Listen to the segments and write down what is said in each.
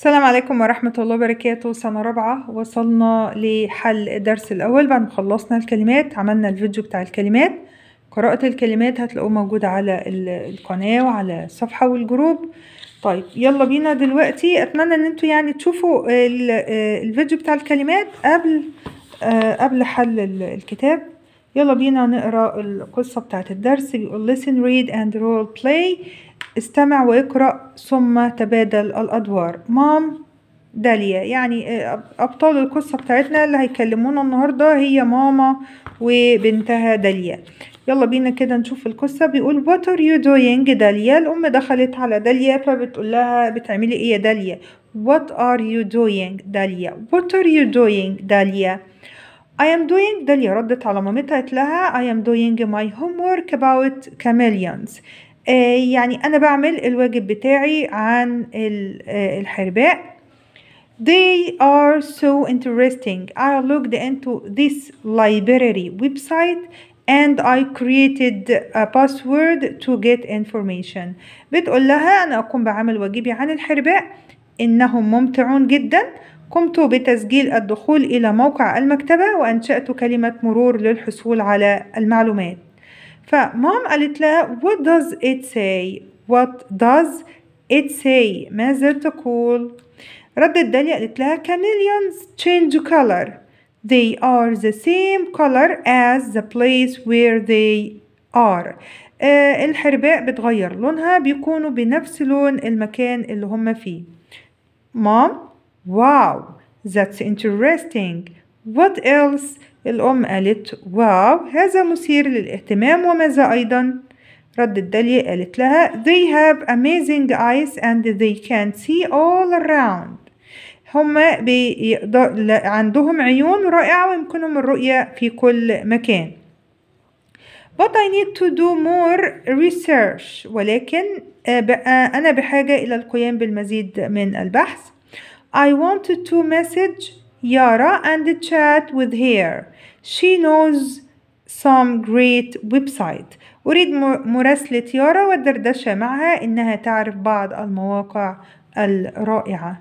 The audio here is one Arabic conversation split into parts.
السلام عليكم ورحمة الله وبركاته. سنة رابعة وصلنا لحل الدرس الأول بعد ما خلصنا الكلمات. عملنا الفيديو بتاع الكلمات، قراءة الكلمات هتلاقوه موجود على القناة وعلى الصفحة والجروب. طيب يلا بينا دلوقتي. أتمنى إن انتوا يعني تشوفوا الفيديو بتاع الكلمات قبل حل الكتاب. يلا بينا نقرأ القصة بتاعت الدرس. بيقول listen read and role play. استمع واقرأ ثم تبادل الأدوار. مام داليا، يعني أبطال القصة بتاعتنا اللي هيكلمونا النهاردة هي ماما وبنتها داليا. يلا بينا كده نشوف القصة. بيقول what are you doing داليا. الأم دخلت على داليا فبتقول لها بتعملي إيه يا داليا؟ what are you doing داليا. what are you doing داليا. I am doing. داليا ردت على مامتها قالت لها I am doing my homework about chameleons. يعني أنا بعمل الواجب بتاعي عن الحرباء. They are so interesting. I looked into this library website and I created a password to get information. بتقول لها أنا أقوم بعمل واجبي عن الحرباء، إنهم ممتعون جدا. قمت بتسجيل الدخول إلى موقع المكتبة وأنشأت كلمة مرور للحصول على المعلومات. فمام قالت لها what does it say. what does it say. ماذا تقول؟ ردت داليا قالت لها chameleons change color. they are the same color as the place where they are. الحرباء بتغير لونها، بيكونوا بنفس لون المكان اللي هم فيه. مام wow that's interesting. what else. الأم قالت واو هذا مثير للاهتمام، وماذا أيضا؟ ردت داليا قالت لها they have amazing eyes and they can see all around. هما عندهم عيون رائعة ويمكنهم الرؤية في كل مكان. but I need to do more research. ولكن أنا بحاجة إلى القيام بالمزيد من البحث. I wanted to message Yara and chat with her. She knows some great website. أريد مراسلة يارا والدردشة معها، إنها تعرف بعض المواقع الرائعة.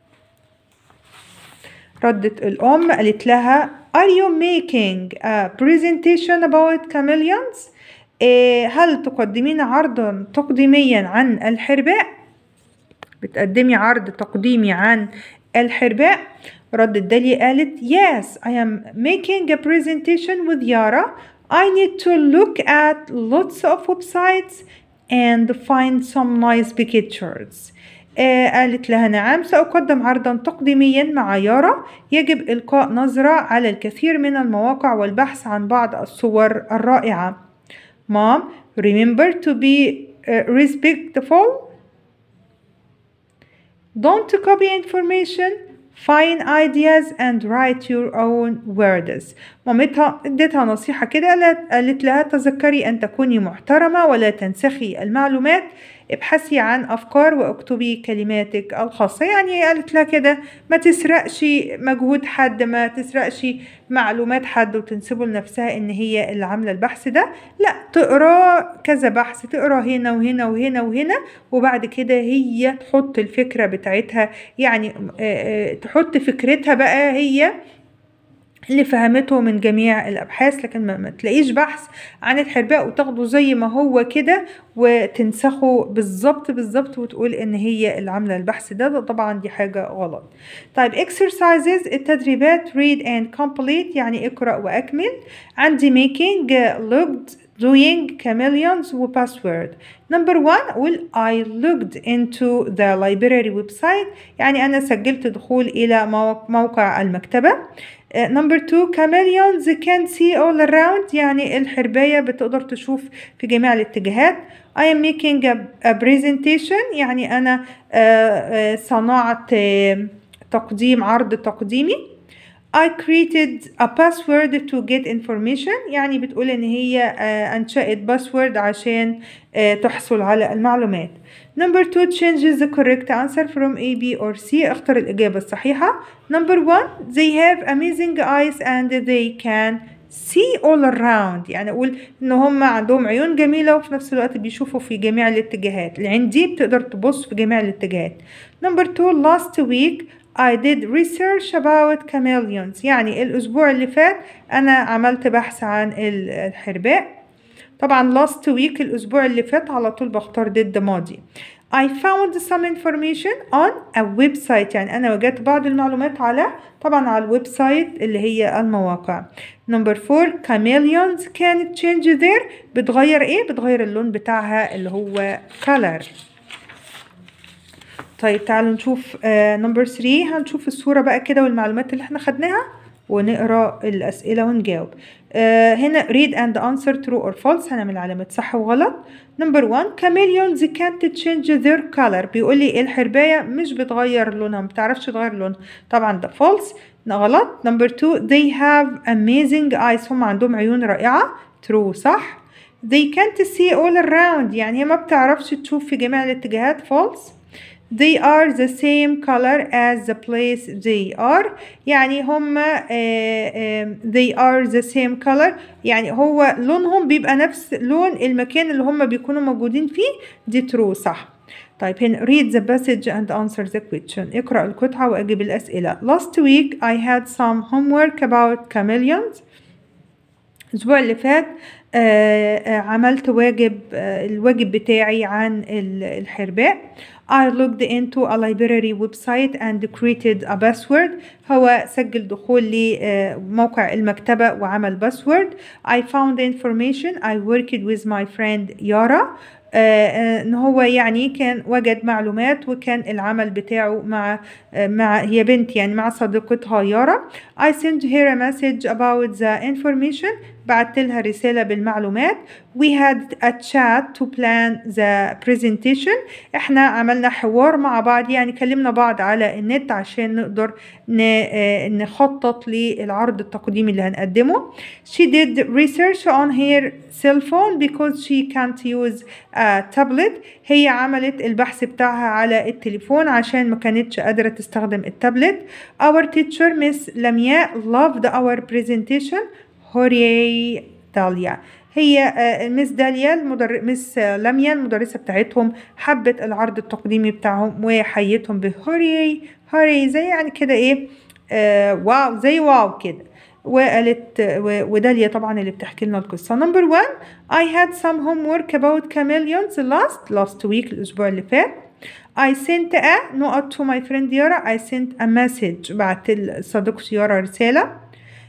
ردت الأم قالت لها Are you making a presentation about chameleons؟ هل تقدمين عرضا تقديميا عن الحرباء؟ بتقدمي عرض تقديمي عن الحرباء؟ ردت داليا قالت Yes, I am making a presentation with Yara. I need to look at lots of websites and find some nice pictures. قالت لها نعم، سأقدم عرضا تقديميا مع يارا. يجب إلقاء نظرة على الكثير من المواقع والبحث عن بعض الصور الرائعة. Mom, remember to be respectful. Don't copy information. Find ideas and write your own words. مامتها ادتها نصيحة كده، قالت لها تذكري أن تكوني محترمة ولا تنسخي المعلومات. ابحثي عن أفكار واكتبي كلماتك الخاصة. يعني قالت لها كده ما تسرقش مجهود حد، ما تسرقش معلومات حد وتنسبه لنفسها إن هي اللي عاملة البحث ده. لا، تقرأ كذا بحث، تقرأ هنا وهنا وهنا وهنا، وبعد كده هي تحط الفكرة بتاعتها، يعني تحط فكرتها بقى هي اللي فهمته من جميع الأبحاث. لكن ما تلاقيش بحث عن الحرباء وتاخده زي ما هو كده وتنسخه بالظبط وتقول إن هي اللي عاملة البحث ده طبعا دي حاجة غلط. طيب exercises التدريبات read and complete يعني اقرأ وأكمل. عندي making looked doing chameleons و password. number 1 قول I looked into the library website يعني أنا سجلت دخول إلى موقع المكتبة. number 2 chameleons can see all around يعني الحرباية بتقدر تشوف في جميع الاتجاهات. I am making a presentation يعني أنا صنعت تقديم عرض تقديمي. I created a password to get information يعني بتقول إن هي أنشأت باسورد عشان تحصل على المعلومات. number 2 changes the correct answer from A, B or C. اختر الإجابة الصحيحة. number 1 they have amazing eyes and they can see all around، يعني أقول إن هم عندهم عيون جميلة وفي نفس الوقت بيشوفوا في جميع الاتجاهات. العين دي بتقدر تبص في جميع الاتجاهات. Number 2 last week I did research about chameleons، يعني الأسبوع اللي فات أنا عملت بحث عن الحرباء. طبعا last week الأسبوع اللي فات على طول بختار did ماضي. I found some information on a website، يعني أنا وجدت بعض المعلومات طبعا على الويب سايت اللي هي المواقع. Number 4 chameleons can change their، بتغير إيه؟ بتغير اللون بتاعها اللي هو color. طيب تعالوا نشوف نمبر 3. هنشوف الصورة بقى كده والمعلومات اللي احنا خدناها ونقرأ الأسئلة ونجاوب. هنا read and answer true or false، هنعمل علامة صح وغلط. نمبر 1 chameleons can't change their color، بيقول لي الحرباية مش بتغير لونها، ما بتعرفش تغير لونها، طبعا ده false غلط. نمبر 2 they have amazing eyes، هم عندهم عيون رائعة، true صح. they can't see all around، يعني هي ما بتعرفش تشوف في جميع الاتجاهات، false. They are the same color as the place they are، يعني هما they are the same color، يعني هو لونهم بيبقى نفس لون المكان اللي هما بيكونوا موجودين فيه، دي true صح. طيب هنا read the passage and answer the question، اقرأ القطعة وأجيب الأسئلة. Last week I had some homework about chameleons، الأسبوع اللي فات عملت الواجب بتاعي عن الحرباء. I looked into a library website and created a password، هو سجل دخول لموقع المكتبة وعمل باسورد. I found information I worked with my friend Yara، ان هو يعني كان وجد معلومات وكان العمل بتاعه مع هي بنت يعني مع صديقتها يارا. I sent her a message about the information، بعت لها رسالة بالمعلومات. We had a chat to plan the presentation، احنا عملنا حوار مع بعض، يعني كلمنا بعض على النت عشان نقدر نخطط للعرض التقديمي اللي هنقدمه. She did research on her cell phone because she can't use a tablet، هي عملت البحث بتاعها على التليفون عشان ما كانتش قادرة تستخدم التابلت. Our teacher Miss لمياء loved our presentation، هوري داليا، هي مس لميا المدرسة بتاعتهم حبت العرض التقديمي بتاعهم وحيتهم بهوري زي يعني كده ايه واو، زي واو كده. وقالت وداليا طبعا اللي بتحكي لنا القصة. نمبر 1 I had some homework about chameleons last week، الأسبوع اللي فات. I sent a note to my friend Yara، I sent a message، بعت لصديقتي يارا رسالة.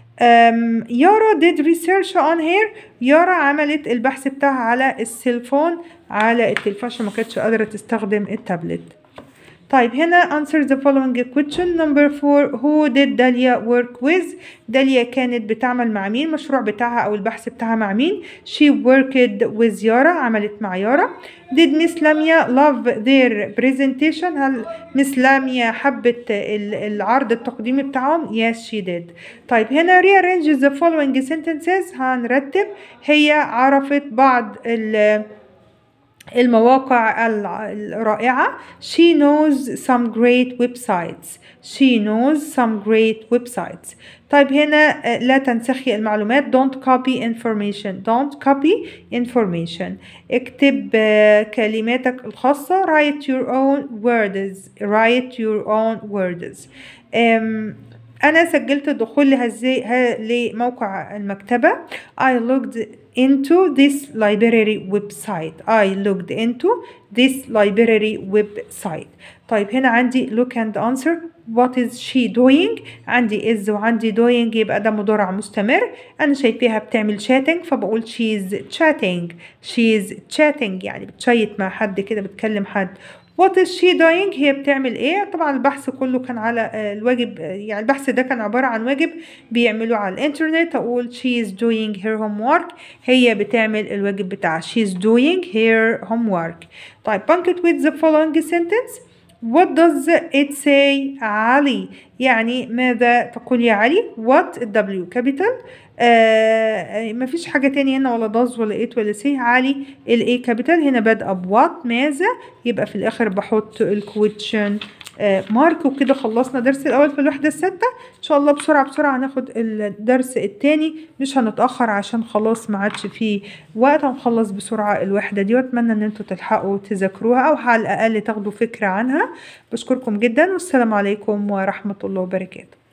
يارا did research on her، يارا عملت البحث بتاعها على السيلفون على التليفون عشان ما كانتش قادرة تستخدم التابلت. طيب هنا answer the following question. number 4 who did Dalia work with، داليا كانت بتعمل مع مين، المشروع بتاعها أو البحث بتاعها مع مين. she worked with يارا، عملت مع يارا. did Miss لميا love their presentation، هل مس لميا حبت العرض التقديمي بتاعهم؟ yes she did. طيب هنا rearrange the following sentences، هنرتب. هي عرفت بعض المواقع الرائعة. she knows some great websites، she knows some great websites. طيب هنا لا تنسخي المعلومات، don't copy information، اكتب كلماتك الخاصة. write your own words. أنا سجلت الدخول لموقع المكتبة. I looked into this library website. طيب هنا عندي look and answer. what is she doing؟ عندي is وعندي doing، يبقى ده مضارع مستمر. أنا شايفاها بتعمل chatting فبقول she's chatting، يعني بتشيت مع حد كده، بتكلم حد. what is she doing؟ هي بتعمل ايه؟ طبعا البحث كله كان على الواجب، يعني البحث ده كان عبارة عن واجب بيعملوه على الانترنت. اقول she is doing her homework، هي بتعمل الواجب بتاعها، she is doing her homework. طيب punctuate with the following sentence. what does it say علي؟ يعني ماذا تقول يا علي؟ what الدبليو كابيتال. مفيش حاجة تاني هنا ولا does ولا it ولا say. علي ال A كابيتال. هنا بادئة ب what ماذا، يبقى في الآخر بحط ال question مارك. وكده خلصنا درس الأول في الوحدة الستة. إن شاء الله بسرعة هناخد الدرس التاني، مش هنتأخر عشان خلاص ما عادش فيه وقت، هنخلص بسرعة الوحدة دي، وأتمنى إن انتوا تلحقوا تذاكروها أو على الأقل تاخدوا فكرة عنها. بشكركم جدا والسلام عليكم ورحمة الله وبركاته.